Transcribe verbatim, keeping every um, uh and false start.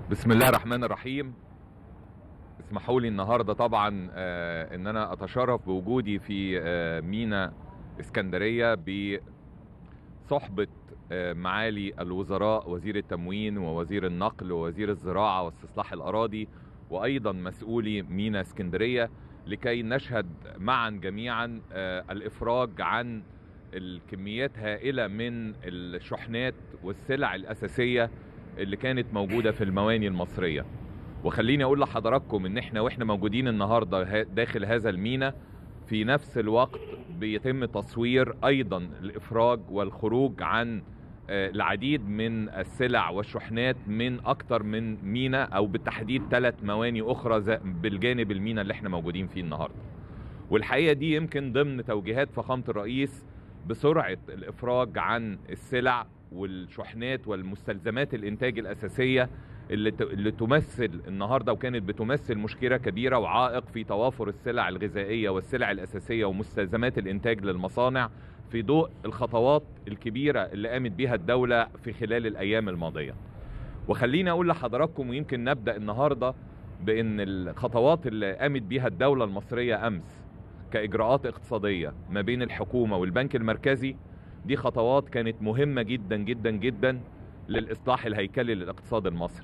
بسم الله الرحمن الرحيم. اسمحوا لي النهارده طبعا آه ان انا اتشرف بوجودي في آه ميناء اسكندريه بصحبه آه معالي الوزراء، وزير التموين ووزير النقل ووزير الزراعه واستصلاح الاراضي وايضا مسؤولي ميناء اسكندريه، لكي نشهد معا جميعا آه الافراج عن الكميات هائله من الشحنات والسلع الاساسيه اللي كانت موجودة في المواني المصرية. وخليني اقول لحضراتكم ان احنا واحنا موجودين النهاردة داخل هذا الميناء في نفس الوقت بيتم تصوير ايضا الافراج والخروج عن العديد من السلع والشحنات من اكتر من ميناء، او بالتحديد ثلاث مواني اخرى بالجانب الميناء اللي احنا موجودين فيه النهاردة. والحقيقة دي يمكن ضمن توجيهات فخامة الرئيس بسرعة الافراج عن السلع والشحنات والمستلزمات الانتاج الاساسيه اللي اللي تمثل النهارده وكانت بتمثل مشكله كبيره وعائق في توافر السلع الغذائيه والسلع الاساسيه ومستلزمات الانتاج للمصانع، في ضوء الخطوات الكبيره اللي قامت بها الدوله في خلال الايام الماضيه. وخليني اقول لحضراتكم، ويمكن نبدا النهارده بان الخطوات اللي قامت بها الدوله المصريه امس كاجراءات اقتصاديه ما بين الحكومه والبنك المركزي، دي خطوات كانت مهمة جدا جدا جدا للإصلاح الهيكلي للاقتصاد المصري.